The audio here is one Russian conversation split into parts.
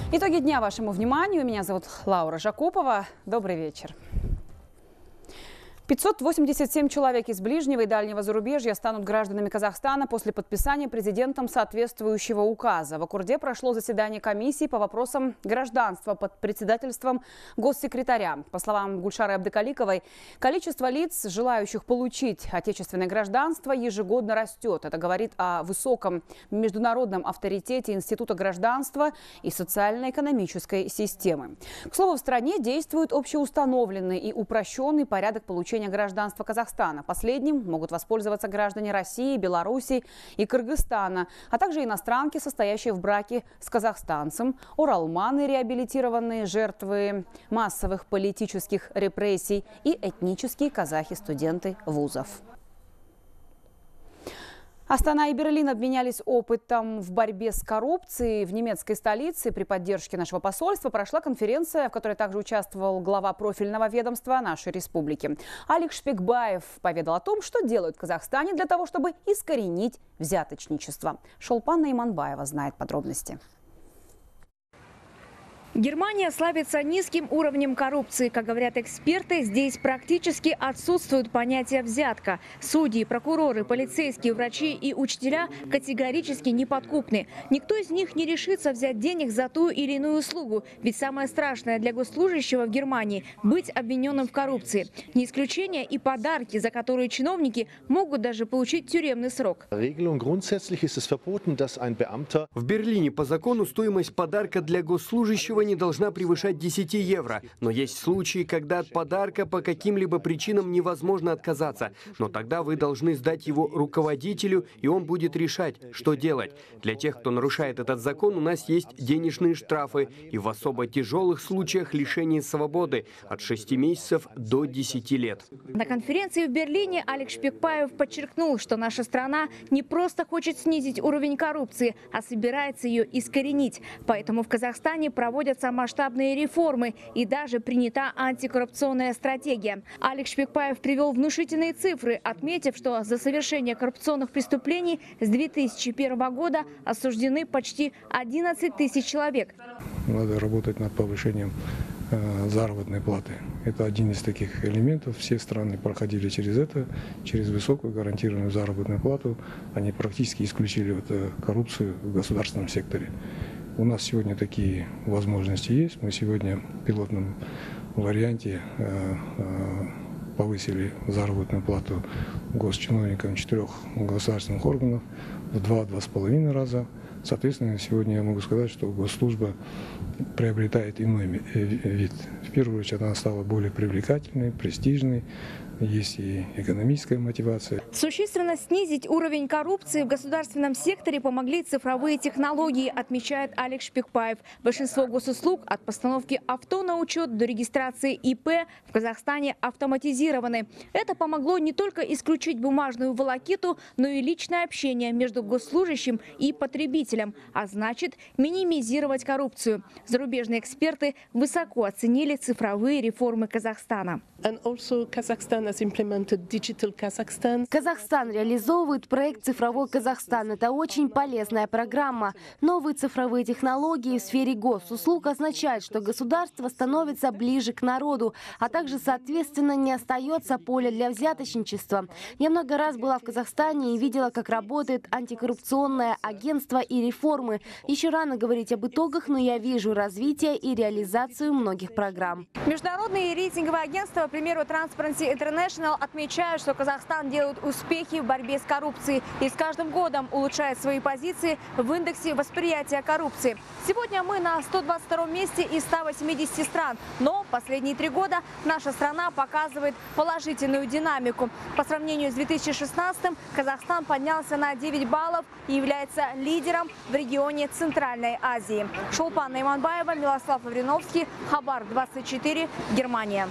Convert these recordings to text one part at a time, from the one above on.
Итоги дня вашему вниманию. Меня зовут Лаура Жакупова. Добрый вечер. 587 человек из ближнего и дальнего зарубежья станут гражданами Казахстана после подписания президентом соответствующего указа. В Акурде прошло заседание комиссии по вопросам гражданства под председательством госсекретаря. По словам Гульшары Абдыкаликовой, количество лиц, желающих получить отечественное гражданство, ежегодно растет. Это говорит о высоком международном авторитете Института гражданства и социально-экономической системы. К слову, в стране действует общеустановленный и упрощенный порядок получения гражданства Казахстана. Последним могут воспользоваться граждане России, Беларуси и Кыргызстана, а также иностранки, состоящие в браке с казахстанцем, уралманы, реабилитированные жертвы массовых политических репрессий и этнические казахи-студенты вузов. Астана и Берлин обменялись опытом в борьбе с коррупцией. В немецкой столице при поддержке нашего посольства прошла конференция, в которой также участвовал глава профильного ведомства нашей республики. Алик Шпекбаев поведал о том, что делают в Казахстане для того, чтобы искоренить взяточничество. Шолпан Найманбаева знает подробности. Германия славится низким уровнем коррупции. Как говорят эксперты, здесь практически отсутствует понятие «взятка». Судьи, прокуроры, полицейские, врачи и учителя категорически неподкупны. Никто из них не решится взять денег за ту или иную услугу. Ведь самое страшное для госслужащего в Германии – быть обвиненным в коррупции. Не исключение и подарки, за которые чиновники могут даже получить тюремный срок. В Берлине по закону стоимость подарка для госслужащего не должна превышать 10 евро. Но есть случаи, когда от подарка по каким-либо причинам невозможно отказаться. Но тогда вы должны сдать его руководителю, и он будет решать, что делать. Для тех, кто нарушает этот закон, у нас есть денежные штрафы и в особо тяжелых случаях лишение свободы от 6 месяцев до 10 лет. На конференции в Берлине Алик Шпекбаев подчеркнул, что наша страна не просто хочет снизить уровень коррупции, а собирается ее искоренить. Поэтому в Казахстане проводятся масштабные реформы и даже принята антикоррупционная стратегия. Алик Шпекбаев привел внушительные цифры, отметив, что за совершение коррупционных преступлений с 2001 года осуждены почти 11 тысяч человек. Надо работать над повышением заработной платы. Это один из таких элементов. Все страны проходили через это, через высокую гарантированную заработную плату. Они практически исключили коррупцию в государственном секторе. У нас сегодня такие возможности есть. Мы сегодня в пилотном варианте повысили заработную плату госчиновникам 4 государственных органов в 2–2,5 раза. Соответственно, сегодня я могу сказать, что госслужба приобретает иной вид. В первую очередь она стала более привлекательной, престижной. Есть и экономическая мотивация. Существенно снизить уровень коррупции в государственном секторе помогли цифровые технологии, отмечает Алик Шпекбаев. Большинство госуслуг от постановки авто на учет до регистрации ИП в Казахстане автоматизированы. Это помогло не только исключить бумажную волокиту, но и личное общение между госслужащим и потребителем, а значит минимизировать коррупцию. Зарубежные эксперты высоко оценили цифровые реформы Казахстана. Казахстан реализовывает проект «Цифровой Казахстан». Это очень полезная программа. Новые цифровые технологии в сфере госуслуг означают, что государство становится ближе к народу, а также, соответственно, не остается поля для взяточничества. Я много раз была в Казахстане и видела, как работает антикоррупционное агентство и реформы. Еще рано говорить об итогах, но я вижу развитие и реализацию многих программ. Международные рейтинговые агентства, к примеру, Transparency International, отмечают, что Казахстан делает успехи в борьбе с коррупцией и с каждым годом улучшает свои позиции в индексе восприятия коррупции. Сегодня мы на 122 месте из 180 стран, но последние 3 года наша страна показывает положительную динамику. По сравнению с 2016-м Казахстан поднялся на 9 баллов и является лидером в регионе Центральной Азии. Шолпан Найманбаева, Милослав Лавриновский, Хабар 24, Германия.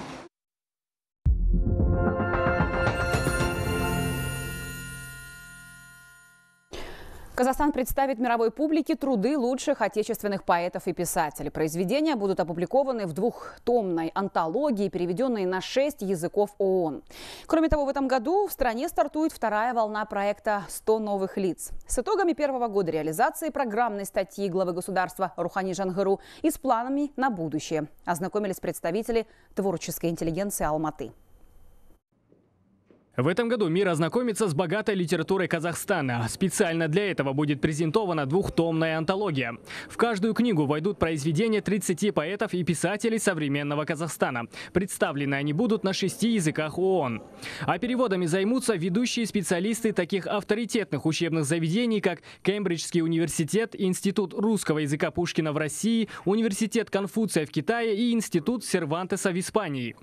Казахстан представит мировой публике труды лучших отечественных поэтов и писателей. Произведения будут опубликованы в двухтомной антологии, переведенной на 6 языков ООН. Кроме того, в этом году в стране стартует вторая волна проекта «100 новых лиц». С итогами первого года реализации программной статьи главы государства Рухани Жанхыру и с планами на будущее ознакомились представители творческой интеллигенции Алматы. В этом году мир ознакомится с богатой литературой Казахстана. Специально для этого будет презентована двухтомная антология. В каждую книгу войдут произведения 30 поэтов и писателей современного Казахстана. Представлены они будут на 6 языках ООН. А переводами займутся ведущие специалисты таких авторитетных учебных заведений, как Кембриджский университет, Институт русского языка Пушкина в России, Университет Конфуция в Китае и Институт Сервантеса в Испании.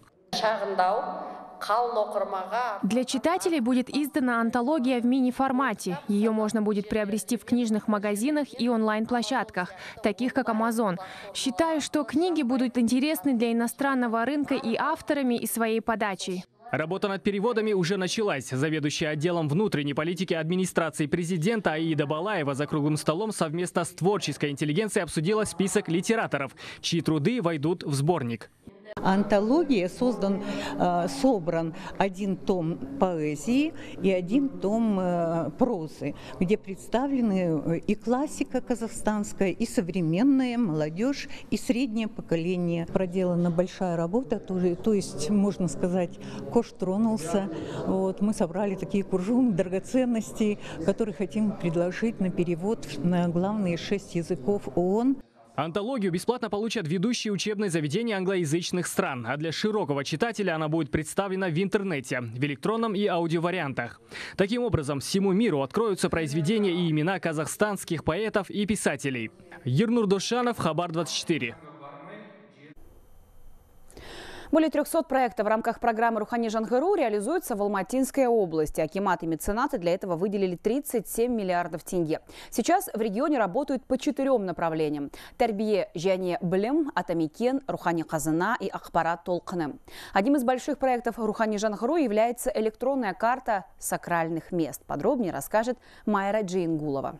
Для читателей будет издана антология в мини-формате. Ее можно будет приобрести в книжных магазинах и онлайн-площадках, таких как Amazon. Считаю, что книги будут интересны для иностранного рынка и авторами, и своей подачей. Работа над переводами уже началась. Заведующая отделом внутренней политики администрации президента Аида Балаева за круглым столом совместно с творческой интеллигенцией обсудила список литераторов, чьи труды войдут в сборник. Антология собран один том поэзии и один том прозы, где представлены и классика казахстанская, и современная молодежь, и среднее поколение. Проделана большая работа, то есть, можно сказать, кош тронулся. Вот, мы собрали такие куржуны, драгоценности, которые хотим предложить на перевод на главные 6 языков ООН. Антологию бесплатно получат ведущие учебные заведения англоязычных стран, а для широкого читателя она будет представлена в интернете, в электронном и аудиовариантах. Таким образом, всему миру откроются произведения и имена казахстанских поэтов и писателей. Ернур Дошанов, Хабар 24. Более 300 проектов в рамках программы «Рухани Жанхыру» реализуются в Алматинской области. Акимат и меценаты для этого выделили 37 миллиардов тенге. Сейчас в регионе работают по 4 направлениям. Тәрбие және білім, Атамекен, Рухани Қазына и Ақпарат толқыны. Одним из больших проектов «Рухани Жанхыру» является электронная карта сакральных мест. Подробнее расскажет Майра Джейнгулова.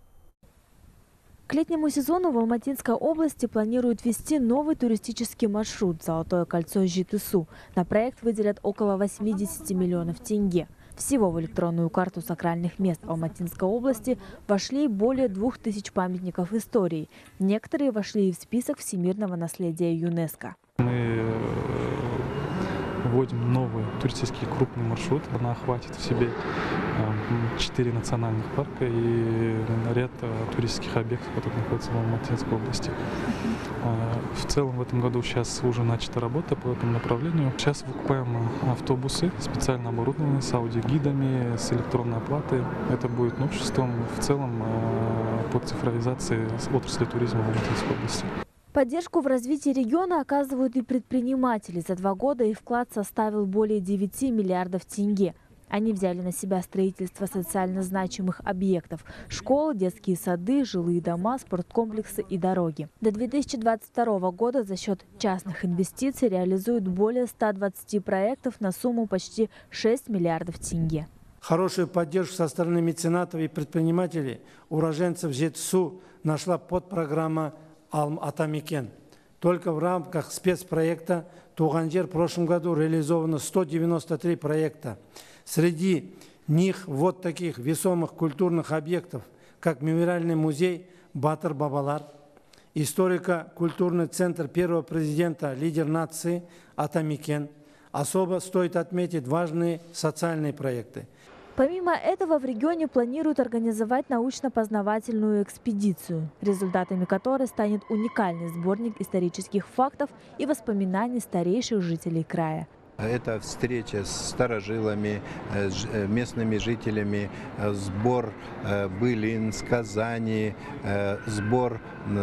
К летнему сезону в Алматинской области планируют ввести новый туристический маршрут «Золотое кольцо Житысу». На проект выделят около 80 миллионов тенге. Всего в электронную карту сакральных мест Алматинской области вошли более 2000 памятников истории. Некоторые вошли и в список всемирного наследия ЮНЕСКО. Мы вводим новый туристический крупный маршрут. Она охватит в себе 4 национальных парка и ряд туристических объектов, которые находятся в Алматинской области. В целом в этом году сейчас уже начата работа по этому направлению. Сейчас выкупаем автобусы, специально оборудованные, с аудиогидами, с электронной оплатой. Это будет новшеством в целом по цифровизации отрасли туризма в Алматинской области. Поддержку в развитии региона оказывают и предприниматели. За 2 года их вклад составил более 9 миллиардов тенге. Они взяли на себя строительство социально значимых объектов – школы, детские сады, жилые дома, спорткомплексы и дороги. До 2022 года за счет частных инвестиций реализуют более 120 проектов на сумму почти 6 миллиардов тенге. Хорошую поддержку со стороны меценатов и предпринимателей, уроженцев Жетысу нашла подпрограмма «Атамекен». Только в рамках спецпроекта «Туған жер» в прошлом году реализовано 193 проекта. Среди них вот таких весомых культурных объектов, как мемориальный музей Батыр Бабалар, историко-культурный центр первого президента, лидер нации Атамекен. Особо стоит отметить важные социальные проекты. Помимо этого, в регионе планируют организовать научно-познавательную экспедицию, результатами которой станет уникальный сборник исторических фактов и воспоминаний старейших жителей края. Это встреча с старожилами, местными жителями, сбор былин, сказаний, сбор,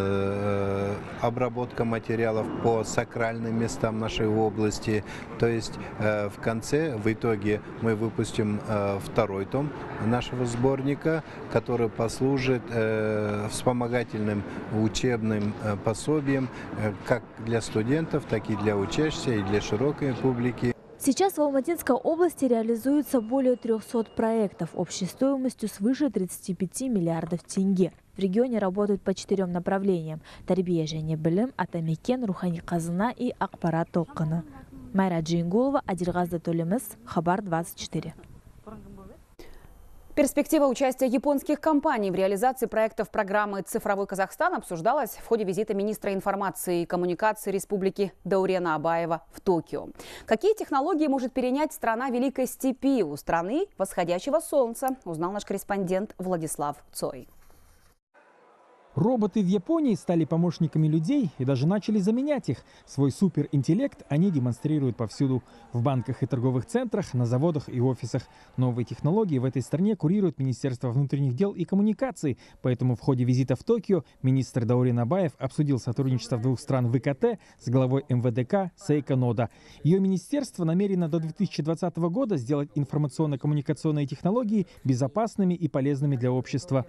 обработка материалов по сакральным местам нашей области. То есть в конце, в итоге, мы выпустим 2-й том нашего сборника, который послужит вспомогательным учебным пособием как для студентов, так и для учащихся, и для широкой публики. Сейчас в Алматинской области реализуется более 300 проектов общей стоимостью свыше 35 миллиардов тенге. В регионе работают по 4 направлениям – Тарбия және білім, Атамекен, Рухани қазына и Ақпарат толқыны. Майра Джингулова, Адилғазы Толемис, Хабар 24. Перспектива участия японских компаний в реализации проектов программы «Цифровой Казахстан» обсуждалась в ходе визита министра информации и коммуникации Республики Даурена Абаева в Токио. Какие технологии может перенять страна Великой Степи у страны восходящего солнца, узнал наш корреспондент Владислав Цой. Роботы в Японии стали помощниками людей и даже начали заменять их. Свой суперинтеллект они демонстрируют повсюду. В банках и торговых центрах, на заводах и офисах. Новые технологии в этой стране курирует Министерство внутренних дел и коммуникаций. Поэтому в ходе визита в Токио министр Даурен Абаев обсудил сотрудничество двух стран в ИКТ с главой МВДК Сейко Нода. Ее министерство намерено до 2020 года сделать информационно-коммуникационные технологии безопасными и полезными для общества.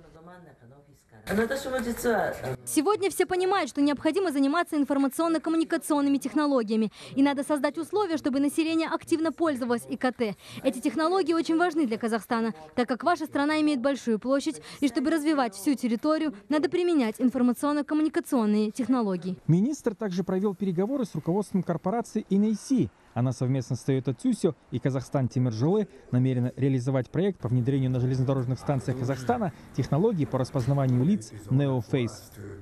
Сегодня все понимают, что необходимо заниматься информационно-коммуникационными технологиями. И надо создать условия, чтобы население активно пользовалось ИКТ. Эти технологии очень важны для Казахстана, так как ваша страна имеет большую площадь. И чтобы развивать всю территорию, надо применять информационно-коммуникационные технологии. Министр также провел переговоры с руководством корпорации Инейси. Она совместно с Toyota Tsusho и Казахстан Тимиржолы намерена реализовать проект по внедрению на железнодорожных станциях Казахстана технологии по распознаванию лиц NeoFace.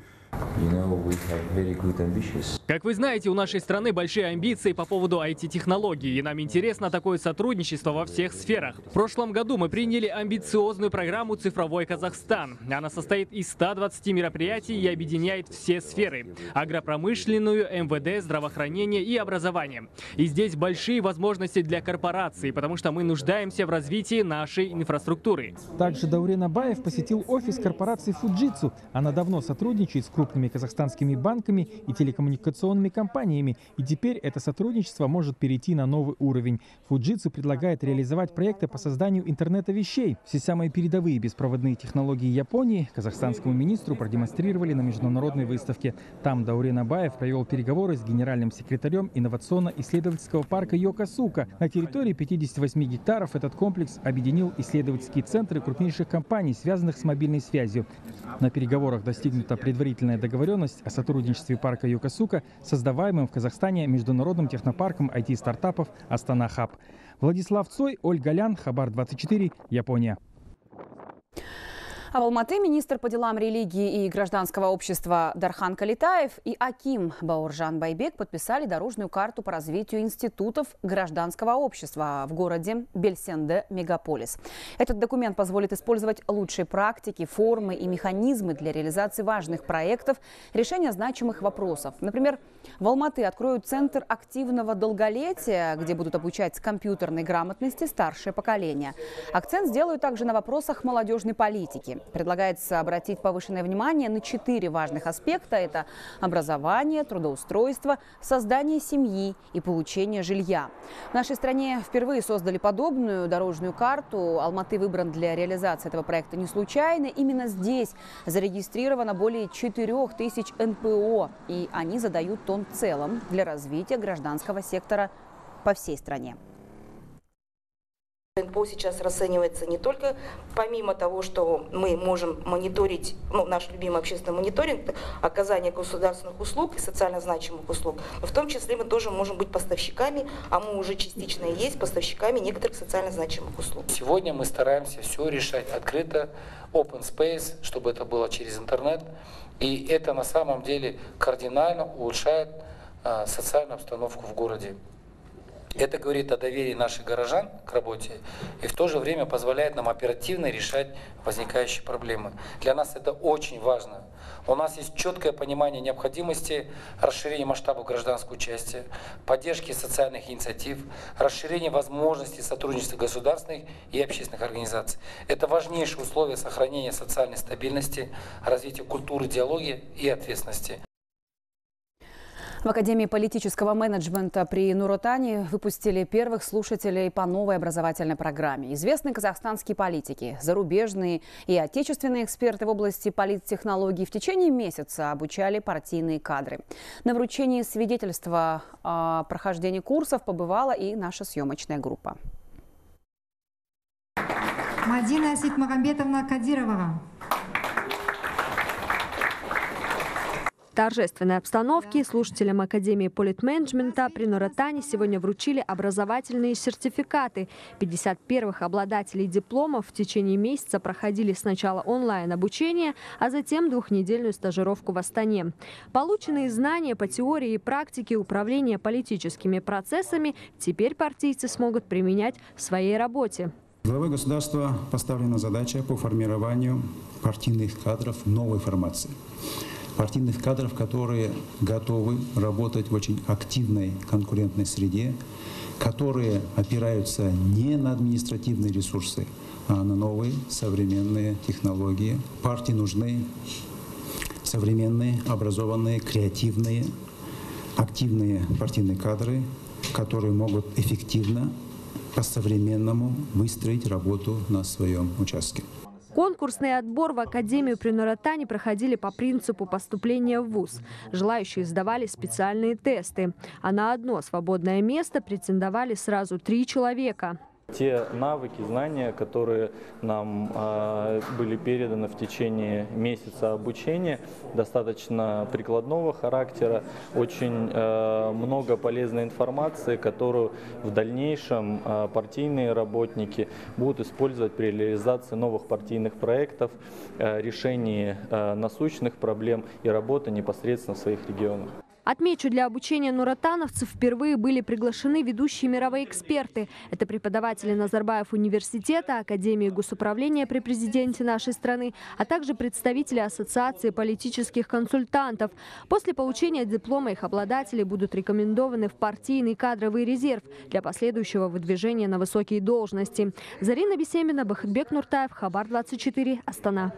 Как вы знаете, у нашей страны большие амбиции по поводу IT-технологий, и нам интересно такое сотрудничество во всех сферах. В прошлом году мы приняли амбициозную программу «Цифровой Казахстан». Она состоит из 120 мероприятий и объединяет все сферы – агропромышленную, МВД, здравоохранение и образование. И здесь большие возможности для корпораций, потому что мы нуждаемся в развитии нашей инфраструктуры. Также Даурен Абаев посетил офис корпорации Fujitsu. Она давно сотрудничает с крупными казахстанскими банками и телекоммуникационными компаниями. И теперь это сотрудничество может перейти на новый уровень. Fujitsu предлагает реализовать проекты по созданию интернета вещей. Все самые передовые беспроводные технологии Японии казахстанскому министру продемонстрировали на международной выставке. Там Даурен Абаев провел переговоры с генеральным секретарем инновационно-исследовательского парка Йокосука. На территории 58 гектаров этот комплекс объединил исследовательские центры крупнейших компаний, связанных с мобильной связью. На переговорах достигнута предварительная договоренность о сотрудничестве парка Йокосука с создаваемым в Казахстане международным технопарком IT-стартапов Астана Хаб. Владислав Цой, Ольга Лян, Хабар 24, Япония. А в Алматы министр по делам религии и гражданского общества Дархан Калитаев и аким Бауржан Байбек подписали дорожную карту по развитию институтов гражданского общества в городе Бельсенде мегаполис. Этот документ позволит использовать лучшие практики, формы и механизмы для реализации важных проектов, решения значимых вопросов. Например, в Алматы откроют центр активного долголетия, где будут обучать компьютерной грамотности старшее поколение. Акцент сделают также на вопросах молодежной политики. Предлагается обратить повышенное внимание на 4 важных аспекта. Это образование, трудоустройство, создание семьи и получение жилья. В нашей стране впервые создали подобную дорожную карту. Алматы выбран для реализации этого проекта не случайно. Именно здесь зарегистрировано более 4000 НПО. И они задают тон в целом для развития гражданского сектора по всей стране. НПО сейчас расценивается не только помимо того, что мы можем мониторить, наш любимый общественный мониторинг, оказание государственных услуг и социально значимых услуг, но в том числе мы тоже можем быть поставщиками, а мы уже частично и есть поставщиками некоторых социально значимых услуг. Сегодня мы стараемся все решать открыто, open space, чтобы это было через интернет, и это на самом деле кардинально улучшает социальную обстановку в городе. Это говорит о доверии наших горожан к работе и в то же время позволяет нам оперативно решать возникающие проблемы. Для нас это очень важно. У нас есть четкое понимание необходимости расширения масштаба гражданского участия, поддержки социальных инициатив, расширения возможностей сотрудничества государственных и общественных организаций. Это важнейшие условия сохранения социальной стабильности, развития культуры диалога и ответственности. В Академии политического менеджмента при Нур-Отане выпустили первых слушателей по новой образовательной программе. Известные казахстанские политики, зарубежные и отечественные эксперты в области политтехнологий в течение месяца обучали партийные кадры. На вручении свидетельства о прохождении курсов побывала и наша съемочная группа. Мадина Ситмагамбетовна Кадирова. В торжественной обстановке слушателям Академии политменеджмента при Нур-Отане сегодня вручили образовательные сертификаты. 50 первых обладателей дипломов в течение месяца проходили сначала онлайн-обучение, а затем двухнедельную стажировку в Астане. Полученные знания по теории и практике управления политическими процессами теперь партийцы смогут применять в своей работе. Главой государства поставлена задача по формированию партийных кадров новой формации. Партийных кадров, которые готовы работать в очень активной конкурентной среде, которые опираются не на административные ресурсы, а на новые современные технологии. Партии нужны современные, образованные, креативные, активные партийные кадры, которые могут эффективно, по-современному выстроить работу на своем участке. Конкурсный отбор в Академию при Нур-Отане проходили по принципу поступления в вуз. Желающие сдавали специальные тесты, а на одно свободное место претендовали сразу 3 человека. Те навыки, знания, которые нам были переданы в течение месяца обучения, достаточно прикладного характера, очень много полезной информации, которую в дальнейшем партийные работники будут использовать при реализации новых партийных проектов, решении насущных проблем и работы непосредственно в своих регионах. Отмечу, для обучения нур-отановцев впервые были приглашены ведущие мировые эксперты. Это преподаватели Назарбаев университета, Академии госуправления при президенте нашей страны, а также представители Ассоциации политических консультантов. После получения диплома их обладатели будут рекомендованы в партийный кадровый резерв для последующего выдвижения на высокие должности. Зарина Бисемина, Бахытбек Нуртаев, Хабар 24, Астана.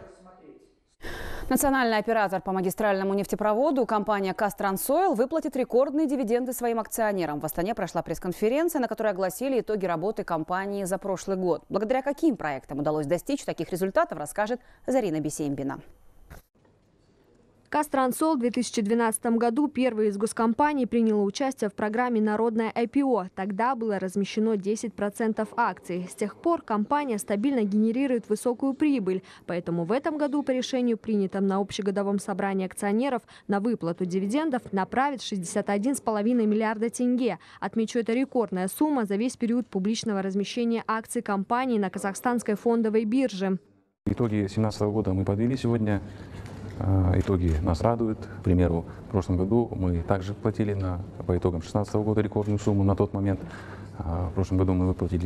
Национальный оператор по магистральному нефтепроводу, компания «Казтрансойл», выплатит рекордные дивиденды своим акционерам. В Астане прошла пресс-конференция, на которой огласили итоги работы компании за прошлый год. Благодаря каким проектам удалось достичь таких результатов, расскажет Зарина Бисембина. «Казтрансойл» в 2012 году первой из госкомпаний приняла участие в программе «Народное IPO». Тогда было размещено 10% акций. С тех пор компания стабильно генерирует высокую прибыль. Поэтому в этом году по решению, принятом на общегодовом собрании акционеров, на выплату дивидендов направит 61,5 миллиарда тенге. Отмечу, это рекордная сумма за весь период публичного размещения акций компании на казахстанской фондовой бирже. Итоги 2017 года мы подвели сегодня. Итоги нас радуют. К примеру, в прошлом году мы также платили по итогам 2016 года рекордную сумму на тот момент. В прошлом году мы выплатили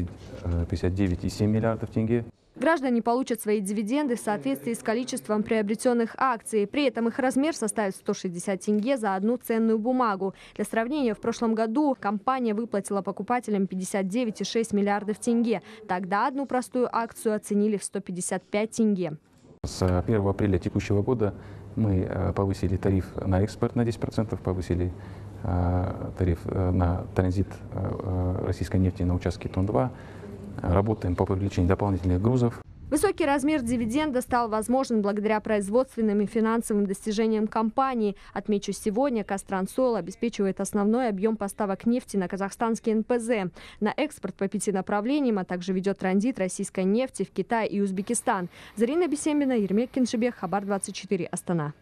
59,7 миллиардов тенге. Граждане получат свои дивиденды в соответствии с количеством приобретенных акций. При этом их размер составит 160 тенге за одну ценную бумагу. Для сравнения, в прошлом году компания выплатила покупателям 59,6 миллиардов тенге. Тогда одну простую акцию оценили в 155 тенге. С 1 апреля текущего года мы повысили тариф на экспорт на 10%, повысили тариф на транзит российской нефти на участке Тон-2. Работаем по привлечению дополнительных грузов. Высокий размер дивиденда стал возможен благодаря производственным и финансовым достижениям компании. Отмечу, сегодня «Казтрансойл» обеспечивает основной объем поставок нефти на казахстанский НПЗ. На экспорт по 5 направлениям, а также ведет транзит российской нефти в Китай и Узбекистан. Зарина Бисембина, Ермек Киншибек, Хабар 24, Астана.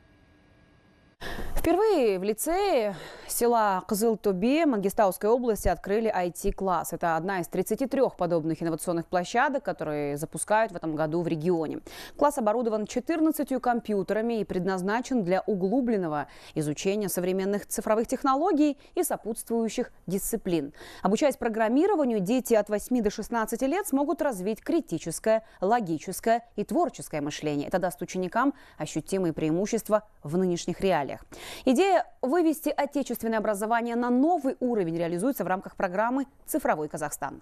Впервые в лицее села Кызыл-Тобе Мангистауской области открыли IT-класс. Это одна из 33 подобных инновационных площадок, которые запускают в этом году в регионе. Класс оборудован 14 компьютерами и предназначен для углубленного изучения современных цифровых технологий и сопутствующих дисциплин. Обучаясь программированию, дети от 8 до 16 лет смогут развить критическое, логическое и творческое мышление. Это даст ученикам ощутимые преимущества в нынешних реалиях. Идея вывести отечественное образование на новый уровень реализуется в рамках программы «Цифровой Казахстан».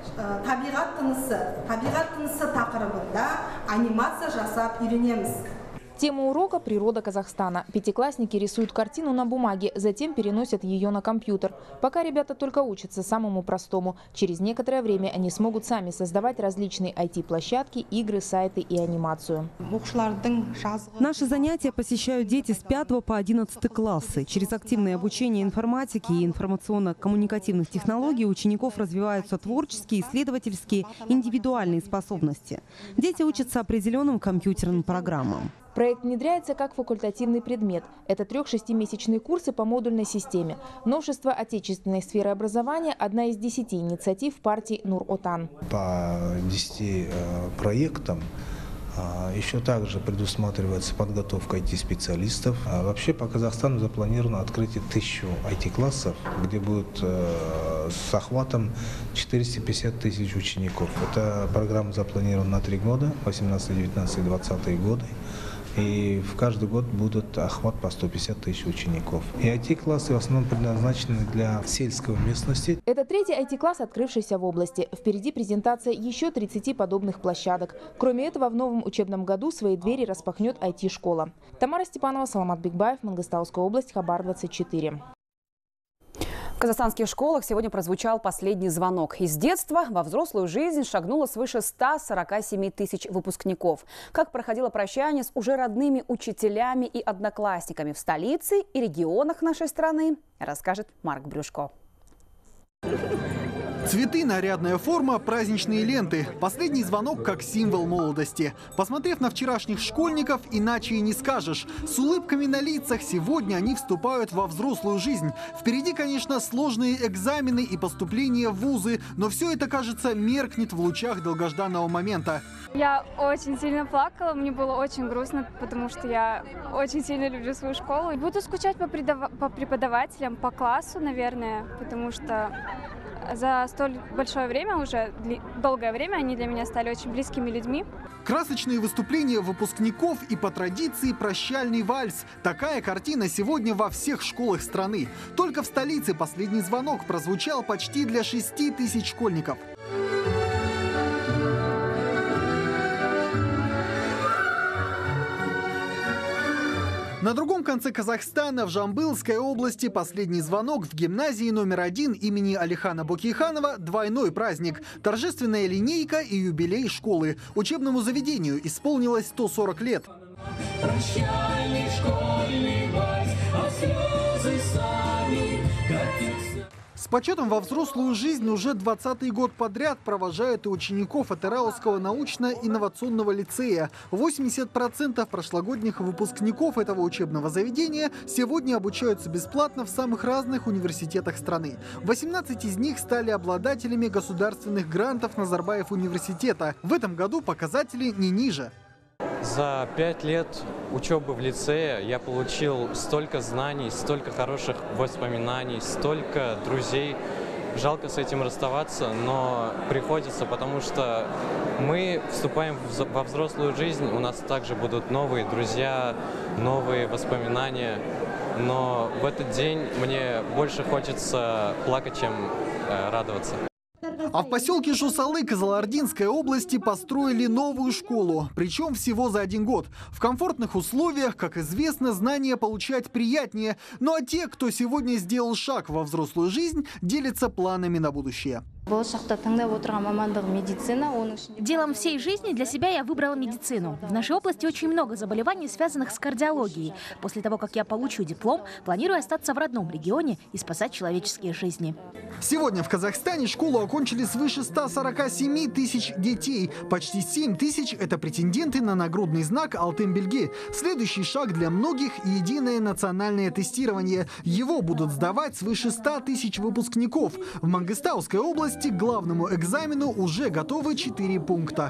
табиғат тынысы тақырыбында анимация жасап үйренеміз. Тема урока – природа Казахстана. Пятиклассники рисуют картину на бумаге, затем переносят ее на компьютер. Пока ребята только учатся самому простому. Через некоторое время они смогут сами создавать различные IT-площадки, игры, сайты и анимацию. Наши занятия посещают дети с 5 по 11 классы. Через активное обучение информатики и информационно-коммуникативных технологий у учеников развиваются творческие, исследовательские, индивидуальные способности. Дети учатся определенным компьютерным программам. Проект внедряется как факультативный предмет. Это 3-6-месячные курсы по модульной системе. Новшество отечественной сферы образования – одна из 10 инициатив партии Нур-Отан. По 10 проектам еще также предусматривается подготовка IT-специалистов. Вообще по Казахстану запланировано открытие 1000 IT-классов, где будет с охватом 450 тысяч учеников. Эта программа запланирована на 3 года, 18, 19, 20 годы. И в каждый год будет охват по 150 тысяч учеников. И IT-классы в основном предназначены для сельской местности. Это 3-й IT-класс, открывшийся в области. Впереди презентация еще 30 подобных площадок. Кроме этого, в новом учебном году свои двери распахнет IT-школа. Тамара Степанова, Саламат Бекбаев, Мангыстауская область, Хабар 24. В казахстанских школах сегодня прозвучал последний звонок. Из детства во взрослую жизнь шагнуло свыше 147 тысяч выпускников. Как проходило прощание с уже родными учителями и одноклассниками в столице и регионах нашей страны, расскажет Марк Брюшко. Цветы, нарядная форма, праздничные ленты. Последний звонок как символ молодости. Посмотрев на вчерашних школьников, иначе и не скажешь. С улыбками на лицах сегодня они вступают во взрослую жизнь. Впереди, конечно, сложные экзамены и поступление в вузы, но все это, кажется, меркнет в лучах долгожданного момента. Я очень сильно плакала, мне было очень грустно, потому что я очень сильно люблю свою школу. Буду скучать по преподавателям, по классу, наверное, потому что за столь большое время, уже долгое время, они для меня стали очень близкими людьми. Красочные выступления выпускников и по традиции прощальный вальс. Такая картина сегодня во всех школах страны. Только в столице последний звонок прозвучал почти для 6 тысяч школьников. На другом конце Казахстана, в Жамбылской области, последний звонок в гимназии номер 1 имени Алихана Бокейханова – двойной праздник. Торжественная линейка и юбилей школы. Учебному заведению исполнилось 140 лет. Прощальный школьный вальс, а слезы сами, с почетом во взрослую жизнь уже 20-й год подряд провожают и учеников Атырауского научно-инновационного лицея. 80% прошлогодних выпускников этого учебного заведения сегодня обучаются бесплатно в самых разных университетах страны. 18 из них стали обладателями государственных грантов Назарбаев университета. В этом году показатели не ниже. За 5 лет учебы в лицее я получил столько знаний, столько хороших воспоминаний, столько друзей. Жалко с этим расставаться, но приходится, потому что мы вступаем во взрослую жизнь, у нас также будут новые друзья, новые воспоминания. Но в этот день мне больше хочется плакать, чем радоваться. А в поселке Жусалы Кызылординской области построили новую школу. Причем всего за 1 год. В комфортных условиях, как известно, знания получать приятнее. Ну а те, кто сегодня сделал шаг во взрослую жизнь, делятся планами на будущее. Делом всей жизни для себя я выбрала медицину. В нашей области очень много заболеваний, связанных с кардиологией. После того, как я получу диплом, планирую остаться в родном регионе и спасать человеческие жизни. Сегодня в Казахстане школу окончили свыше 147 тысяч детей. Почти 7 тысяч – это претенденты на нагрудный знак «Алтын белги». Следующий шаг для многих – единое национальное тестирование. Его будут сдавать свыше 100 тысяч выпускников. В Мангыстауской области к главному экзамену уже готовы 4 пункта.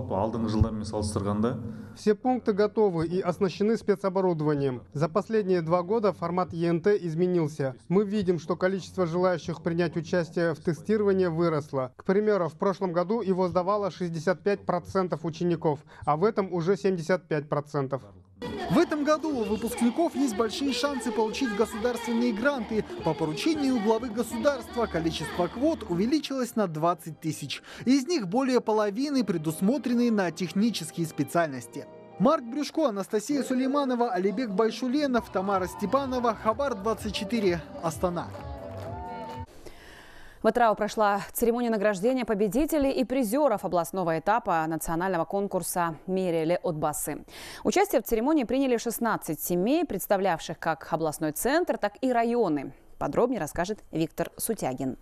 Все пункты готовы и оснащены спецоборудованием. За последние 2 года формат ЕНТ изменился. Мы видим, что количество желающих принять участие в тестировании выросло. К примеру, в прошлом году его сдавало 65% учеников, а в этом уже 75%. В этом году у выпускников есть большие шансы получить государственные гранты. По поручению главы государства количество квот увеличилось на 20 тысяч. Из них более половины предусмотрены на технические специальности. Марк Брюшко, Анастасия Сулейманова, Алибек Байшуленов, Тамара Степанова, Хабар 24, Астана. В Атырау прошла церемония награждения победителей и призеров областного этапа национального конкурса «Мерили отбасы». Участие в церемонии приняли 16 семей, представлявших как областной центр, так и районы. Подробнее расскажет Виктор Сутягин.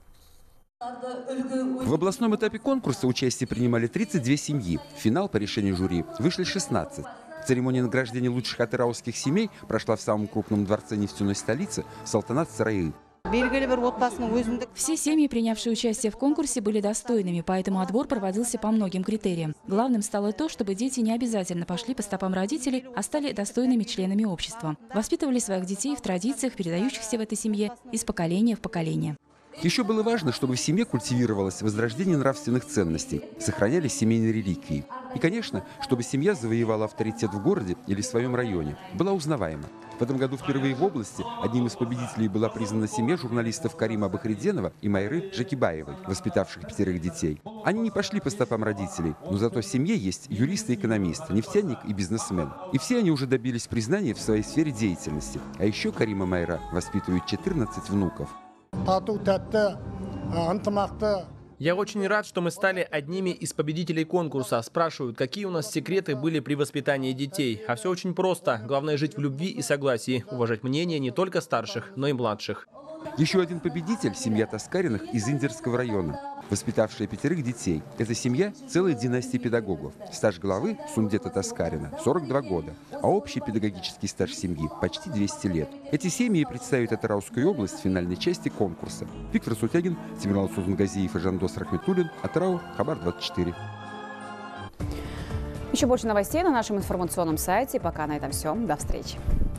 В областном этапе конкурса участие принимали 32 семьи. В финал по решению жюри вышли 16. Церемония награждения лучших атырауских семей прошла в самом крупном дворце нефтяной столицы Салтанат-Сарайы. Все семьи, принявшие участие в конкурсе, были достойными, поэтому отбор проводился по многим критериям. Главным стало то, чтобы дети не обязательно пошли по стопам родителей, а стали достойными членами общества. Воспитывали своих детей в традициях, передающихся в этой семье из поколения в поколение. Еще было важно, чтобы в семье культивировалось возрождение нравственных ценностей, сохранялись семейные реликвии. И, конечно, чтобы семья завоевала авторитет в городе или в своем районе, была узнаваема. В этом году впервые в области одним из победителей была признана семья журналистов Карима Бахриденова и Майры Жакибаевой, воспитавших 5 детей. Они не пошли по стопам родителей, но зато в семье есть юрист и экономист, нефтяник и бизнесмен. И все они уже добились признания в своей сфере деятельности. А еще Карим и Майра воспитывают 14 внуков. Я очень рад, что мы стали одними из победителей конкурса. Спрашивают, какие у нас секреты были при воспитании детей. А все очень просто. Главное жить в любви и согласии, уважать мнение не только старших, но и младших. Еще один победитель – семья Таскариных из Индерского района, воспитавшая 5 детей. Эта семья – целая династия педагогов. Стаж главы Сумдета Таскарина – 42 года, а общий педагогический стаж семьи – почти 200 лет. Эти семьи представят Атыраускую область в финальной части конкурса. Виктор Сутягин, Тимирал Сузангазиев и Жандос Рахметуллин, Атырау, Хабар 24. Еще больше новостей на нашем информационном сайте. Пока на этом все. До встречи.